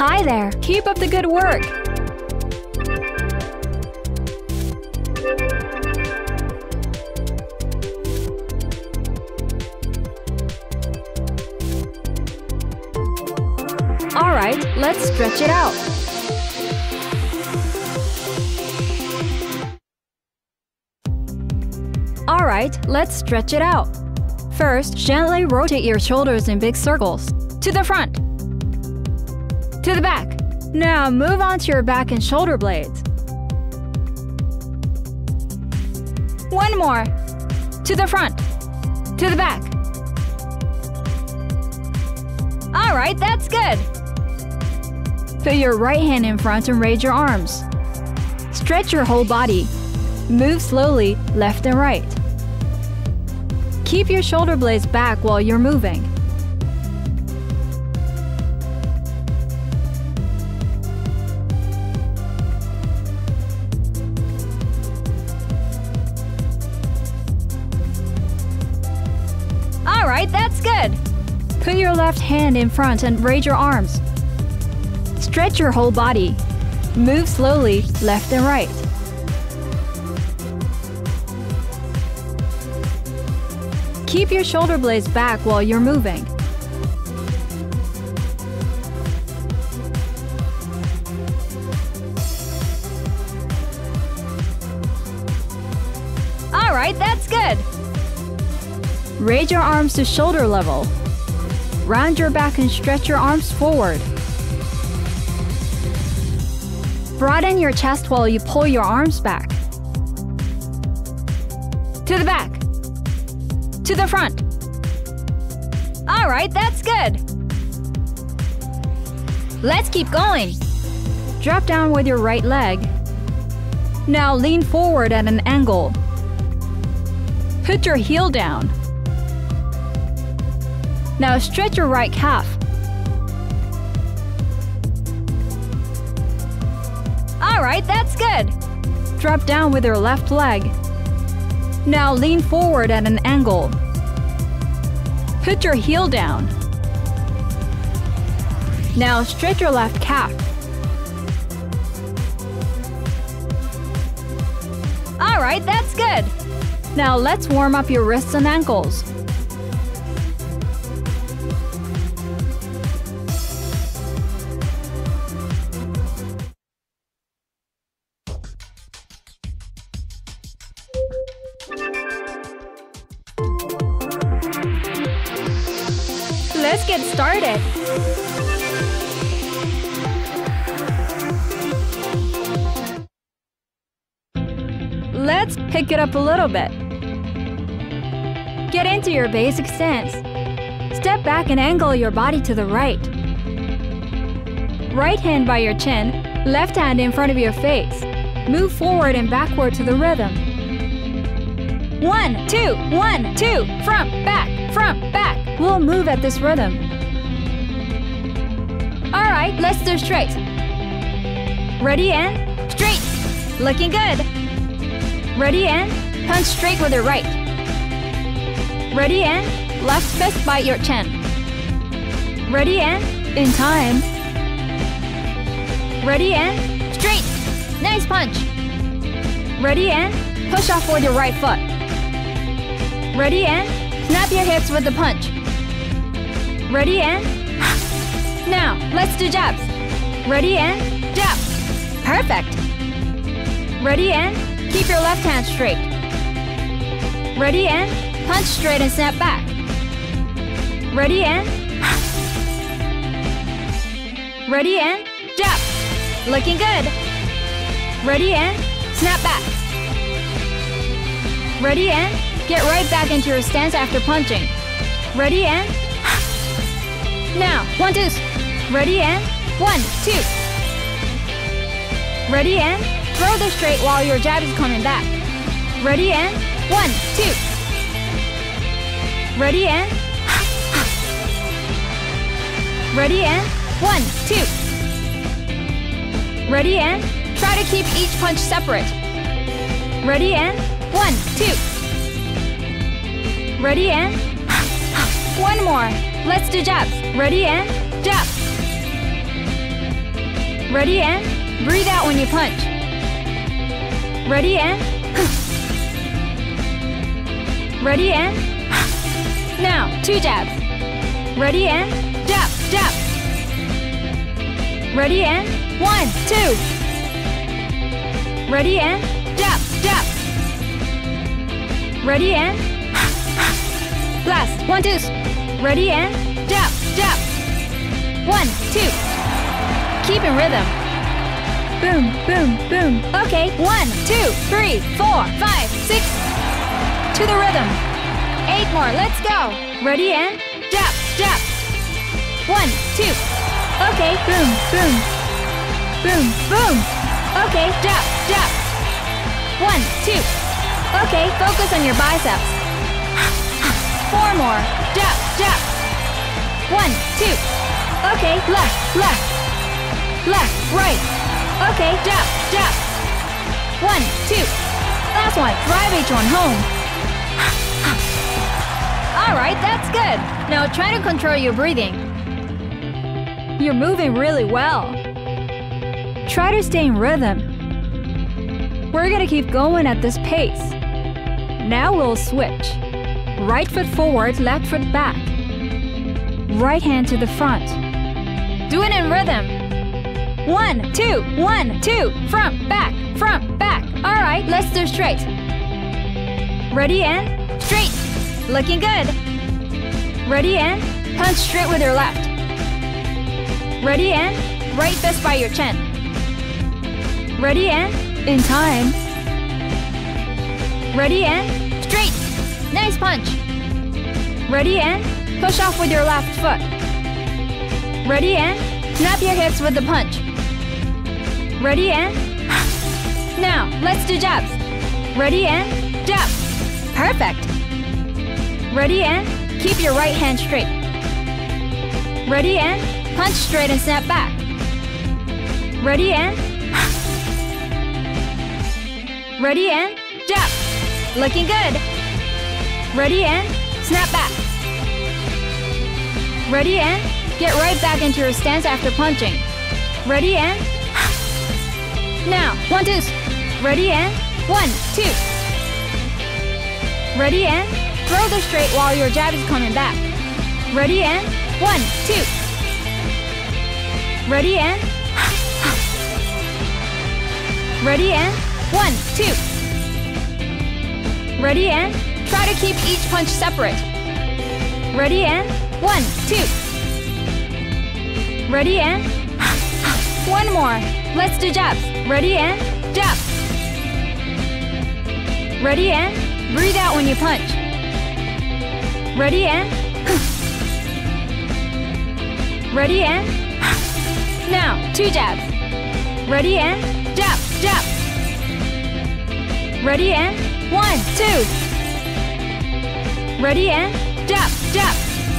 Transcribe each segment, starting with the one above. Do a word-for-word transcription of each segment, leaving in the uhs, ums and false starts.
Hi there! Keep up the good work! Alright, let's stretch it out. Alright, let's stretch it out. First, gently rotate your shoulders in big circles. To the front. To the back. Now move on to your back and shoulder blades. One more. To the front. To the back. Alright, that's good! Put your right hand in front and raise your arms. Stretch your whole body. Move slowly left and right. Keep your shoulder blades back while you're moving. Alright, that's good! Put your left hand in front and raise your arms. Stretch your whole body. Move slowly left and right. Keep your shoulder blades back while you're moving. Alright, that's good! Raise your arms to shoulder level. Round your back and stretch your arms forward. Broaden your chest while you pull your arms back. To the back. To the front. Alright, that's good! Let's keep going! Drop down with your right leg. Now lean forward at an angle. Put your heel down. Now stretch your right calf. Alright, that's good! Drop down with your left leg. Now lean forward at an angle. Put your heel down. Now stretch your left calf. Alright, that's good! Now let's warm up your wrists and ankles. Let's get started! Let's pick it up a little bit. Get into your basic stance. Step back and angle your body to the right. Right hand by your chin, left hand in front of your face. Move forward and backward to the rhythm. One, two, one, two, front, back, front, back. We'll move at this rhythm. Alright, let's do straight. Ready and straight. Looking good. Ready and punch straight with your right. Ready and left fist bite your chin. Ready and in time. Ready and straight. Nice punch. Ready and push off with your right foot. Ready and snap your hips with the punch. Ready and now let's do jabs. Ready and jab. Perfect. Ready and keep your left hand straight. Ready and punch straight and snap back. Ready and ready and jab. Looking good. Ready and snap back. Ready and get right back into your stance after punching. Ready and now one, two. Ready and one, two. Ready and throw the straight while your jab is coming back. Ready and one, two. Ready and ready and one, two. Ready and try to keep each punch separate. Ready and one, two. Ready and one more. Let's do jabs. Ready and jab. Ready and breathe out when you punch. Ready and ready and now two jabs. Ready and jab, jab. Ready and one, two. Ready and jab, jab. Ready and blast, one, two. Ready and jab, jab. One, two. Keep in rhythm. Boom, boom, boom. Okay, one, two, three, four, five, six. To the rhythm. Eight more, let's go. Ready and jab, jab. One, two. Okay, boom, boom. Boom, boom. Okay, jab, jab. One, two. Okay, focus on your biceps. Four more. Jab, jab. One, two. Okay, left, left. Left, right. Okay, jab, jab. One, two. Last one. Drive each one home. Alright, that's good. Now try to control your breathing. You're moving really well. Try to stay in rhythm. We're gonna keep going at this pace. Now we'll switch. Right foot forward, left foot back. Right hand to the front. Do it in rhythm. One, two, one, two, front, back, front, back. Alright, let's do straight. Ready and straight. Looking good. Ready and punch straight with your left. Ready and right fist by your chin. Ready and in time. Ready and straight. Nice punch. Ready and push off with your left foot. Ready and snap your hips with the punch. Ready and now let's do jabs. Ready and jab. Perfect. Ready and keep your right hand straight. Ready and punch straight and snap back. Ready and ready and jab. Looking good. Ready and snap back. Ready and get right back into your stance after punching. Ready and now one, two. Ready and one, two. Ready and throw the straight while your jab is coming back. Ready and one, two. Ready and ready and one, two. Ready and try to keep each punch separate. Ready and one, two. Ready and one more. Let's do jabs. Ready and jab. Ready and breathe out when you punch. Ready and ready and now two jabs. Ready and jab, jab. Ready and one, two. Ready and jab, jab.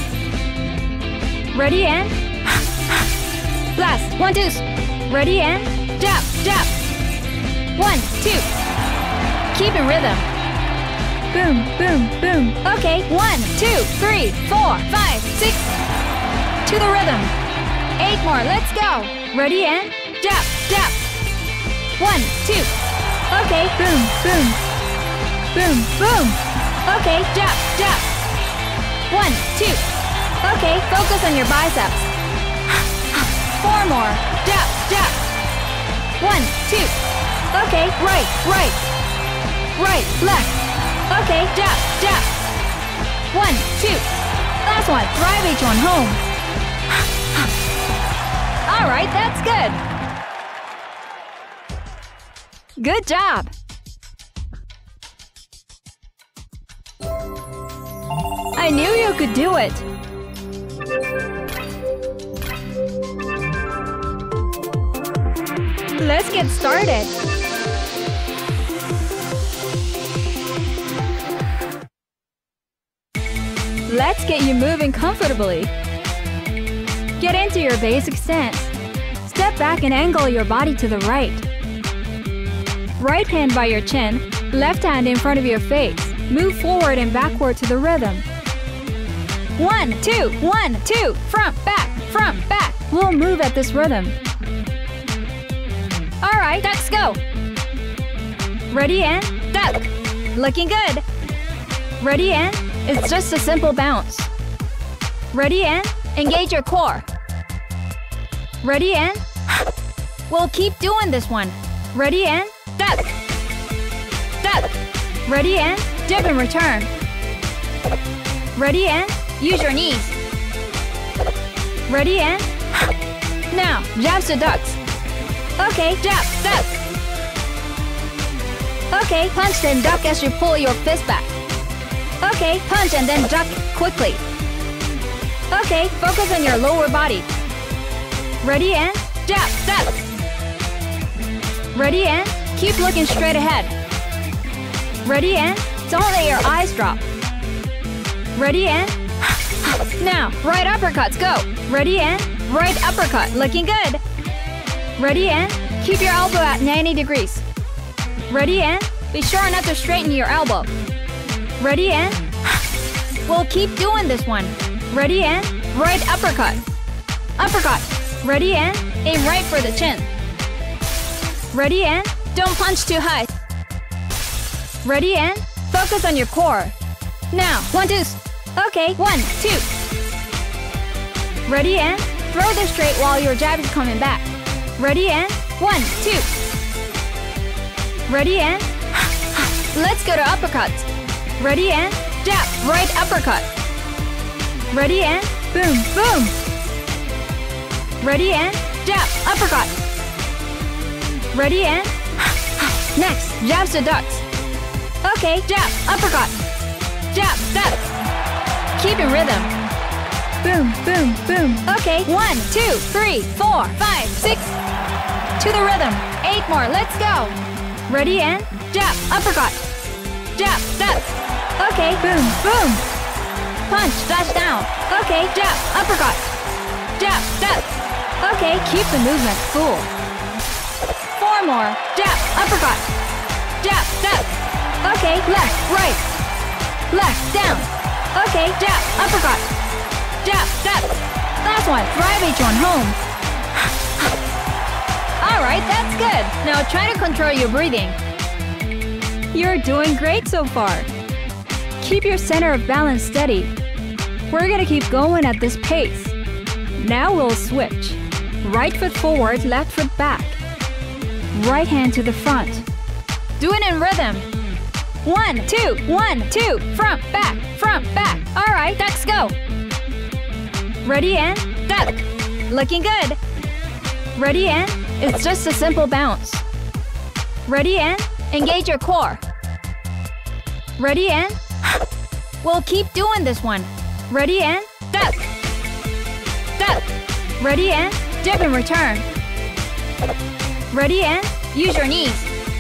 Ready and blast, one, two. Ready and jab, jab. One, two. Keep in rhythm. Boom, boom, boom. Okay, one, two, three, four, five, six. To the rhythm. Eight more, let's go. Ready and jab, jab. One, two. Okay, boom, boom. Boom, boom. Okay, jab, jab. One, two. Okay, focus on your biceps. Four more. Jab, jab. One, two. Okay, right, right. Right, left. Okay, jab, jab. One, two. Last one. Drive each one home. Alright, that's good. Good job. I knew you could do it. Let's get started. Let's get you moving comfortably. Get into your basic stance. Step back and angle your body to the right. Right hand by your chin, left hand in front of your face. Move forward and backward to the rhythm. One, two, one, two, front, back, front, back. We'll move at this rhythm. Alright, let's go! Ready and duck! Looking good! Ready and it's just a simple bounce. Ready and engage your core. Ready and we'll keep doing this one. Ready and duck! Duck! Ready and dip and return. Ready and use your knees. Ready and now jabs to ducks. Okay, jab, duck. Okay, punch then duck as you pull your fist back. Okay, punch and then duck quickly. Okay, focus on your lower body. Ready and jab, duck. Ready and keep looking straight ahead. Ready and don't let your eyes drop. Ready and now right uppercuts, go. Ready and right uppercut, looking good. Ready and keep your elbow at ninety degrees. Ready and be sure not to straighten your elbow. Ready and we'll keep doing this one. Ready and right uppercut. Uppercut. Ready and aim right for the chin. Ready and don't punch too high. Ready and focus on your core. Now, one, two. Okay, one, two. Ready and throw this straight while your jab is coming back. Ready and one, two. Ready and let's go to uppercuts. Ready and jab, right uppercut. Ready and boom, boom. Ready and jab, uppercut. Ready and next, jabs to ducks. Okay, jab, uppercut. Jab, duck. Keep in rhythm. Boom, boom, boom. Okay, one, two, three, four, five, six. To the rhythm. Eight more, let's go. Ready and jab, uppercut. Jab, duck. Okay, boom, boom. Punch, dash down. Okay, jab, uppercut. Jab, duck. Okay, keep the movement full. Four more. Jab, uppercut. Jab, duck. Okay, left, right. Left, down. Okay, jab, uppercut. Jab, duck. Last one, drive each one home. Alright, that's good. Now try to control your breathing. You're doing great so far. Keep your center of balance steady. We're gonna keep going at this pace. Now we'll switch. Right foot forward, left foot back. Right hand to the front. Do it in rhythm. One, two, one, two, front, back, front, back. Alright, ducks go. Ready and duck. Looking good. Ready and it's just a simple bounce. Ready and engage your core. Ready and we'll keep doing this one. Ready and duck. Duck. Ready and dip and return. Ready and use your knees.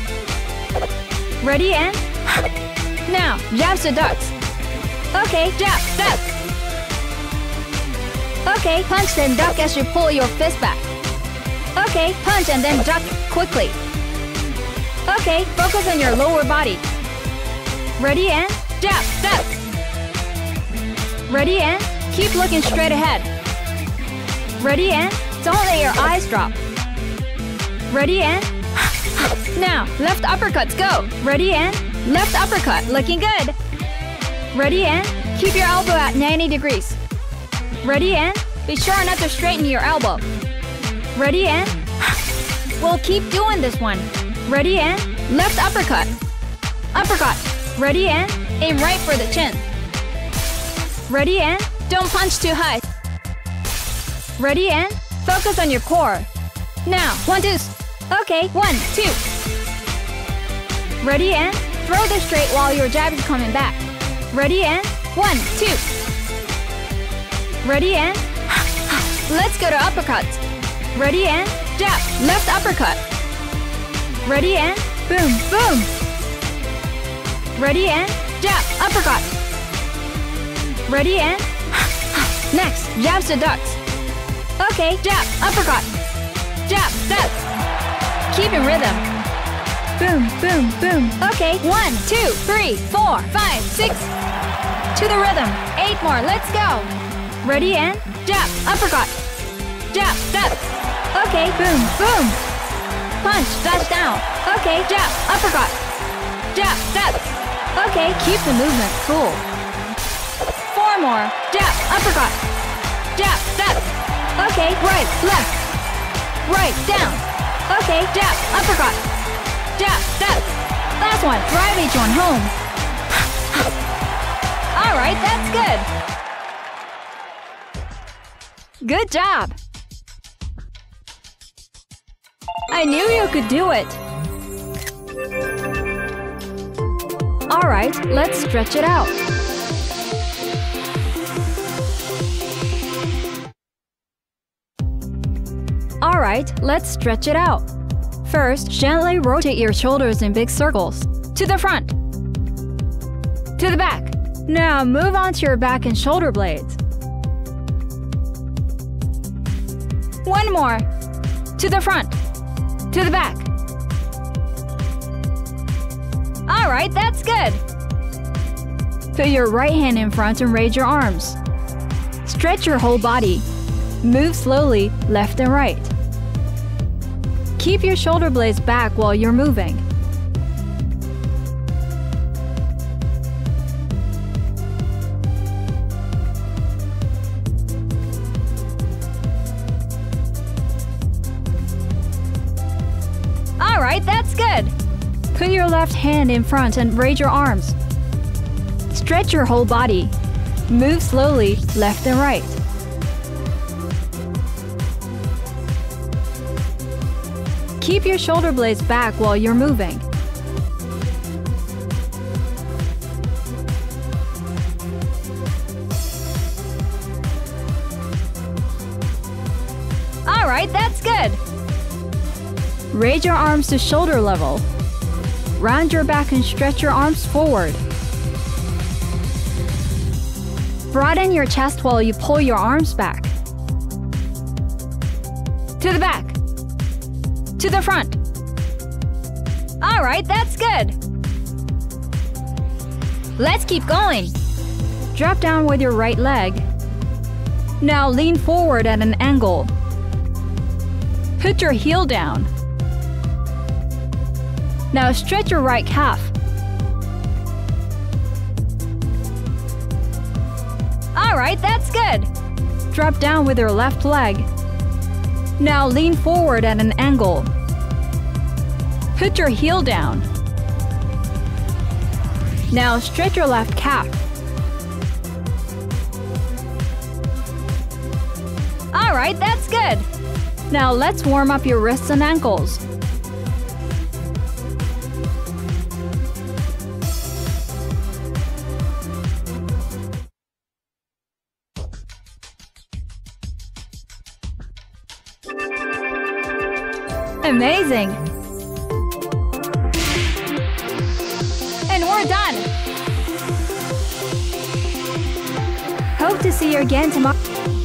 Ready and now jabs to ducks. Okay, jab, duck. Okay, punch then duck as you pull your fist back. Okay, punch and then duck quickly. Okay, focus on your lower body. Ready and jab, duck. Ready and keep looking straight ahead. Ready and don't let your eyes drop. Ready and now left uppercuts, go. Ready and left uppercut, looking good. Ready and keep your elbow at ninety degrees. Ready and be sure not to straighten your elbow. Ready and we'll keep doing this one. Ready and left uppercut. Uppercut. Ready and aim right for the chin. Ready and don't punch too high. Ready and focus on your core. Now, one, two. Okay, one, two. Ready and throw this straight while your jab is coming back. Ready and one, two. Ready and let's go to uppercuts. Ready and jab, left uppercut. Ready and boom, boom. Ready and jab, uppercut. Ready and next, jabs to ducks. Okay, jab, uppercut. Jab, duck. Keep in rhythm. Boom, boom, boom. Okay, one, two, three, four, five, six. To the rhythm. Eight more, let's go. Ready and jab, uppercut. Jab, duck. Okay, boom, boom. punch, dash down. Okay, jab, uppercut. Jab, step. Okay, keep the movement cool. Four more. Jab, uppercut. Jab, step. Okay, right, left. Right, down. Okay, jab, uppercut. Jab, step. Last one, drive each one home. Alright, that's good. Good job. I knew you could do it. Alright, let's stretch it out. Alright, let's stretch it out. First, gently rotate your shoulders in big circles. To the front. To the back. Now move on to your back and shoulder blades. One more. To the front. To the back. Alright, that's good. Put your right hand in front and raise your arms. Stretch your whole body. Move slowly left and right. Keep your shoulder blades back while you're moving. Alright, that's good. Put your left hand in front and raise your arms. Stretch your whole body. Move slowly left and right. Keep your shoulder blades back while you're moving. Alright, that's good. Raise your arms to shoulder level. Round your back and stretch your arms forward. Broaden your chest while you pull your arms back. To the back. To the front. Alright, that's good. Let's keep going. Drop down with your right leg. Now lean forward at an angle. Put your heel down. Now stretch your right calf. Alright, that's good. Drop down with your left leg. Now lean forward at an angle. Put your heel down. Now stretch your left calf. Alright, that's good. Now let's warm up your wrists and ankles. Amazing! And we're done! Hope to see you again tomorrow.